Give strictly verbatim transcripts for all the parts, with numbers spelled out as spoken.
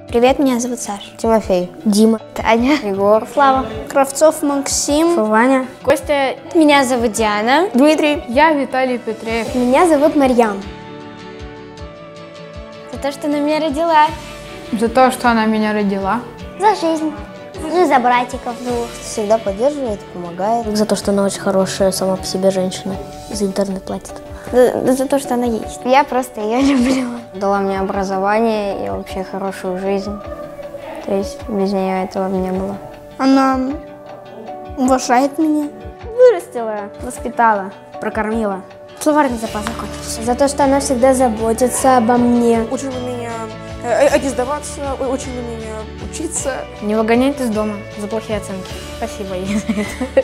Привет, меня зовут Саша. Тимофей. Дима. Таня. Егор. Слава. Кравцов Максим. Ваня. Костя. Меня зовут Диана. Дмитрий. Я Виталий Петреев. Меня зовут Марьям. За то, что она меня родила. За то, что она меня родила. За жизнь. Ну, за братиков двух. Всегда поддерживает, помогает. За то, что она очень хорошая сама по себе женщина. За интернет платит. За, за то, что она есть. Я просто ее люблю. Дала мне образование и вообще хорошую жизнь. То есть без нее этого бы не было. Она уважает меня. Вырастила, воспитала, прокормила. Словарный запас закончился. За то, что она всегда заботится обо мне. Учила меня э, не сдаваться, учила меня учиться. Не выгонять из дома за плохие оценки. Спасибо ей за это.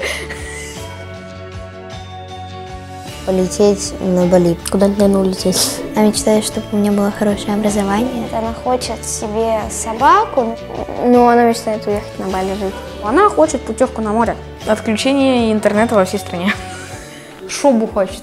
Полететь на Бали. Куда-нибудь, наверное, улететь. Она мечтает, чтобы у меня было хорошее образование. Она хочет себе собаку, но она мечтает уехать на Бали жить. Она хочет путевку на море. Отключение интернета во всей стране. Шубу хочет.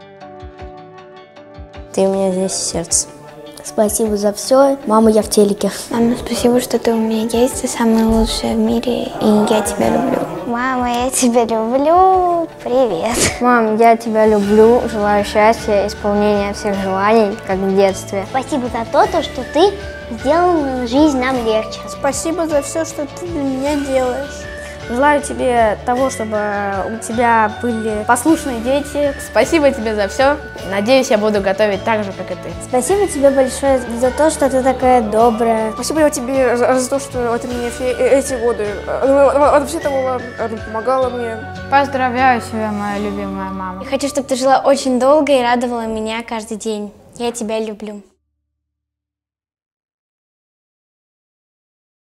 Ты у меня здесь сердце. Спасибо за все. Мама, я в телеке. Мама, спасибо, что ты у меня есть. Ты самая лучшая в мире, и я тебя люблю. Мама, я тебя люблю. Привет. Мам, я тебя люблю. Желаю счастья, исполнения всех желаний, как в детстве. Спасибо за то, то, что ты сделал жизнь нам легче. Спасибо за все, что ты для меня делаешь. Желаю тебе того, чтобы у тебя были послушные дети. Спасибо тебе за все. Надеюсь, я буду готовить так же, как и ты. Спасибо тебе большое за то, что ты такая добрая. Спасибо тебе за, за то, что ты мне все эти годы воспитывала, помогала мне. Поздравляю тебя, моя любимая мама. Я хочу, чтобы ты жила очень долго и радовала меня каждый день. Я тебя люблю.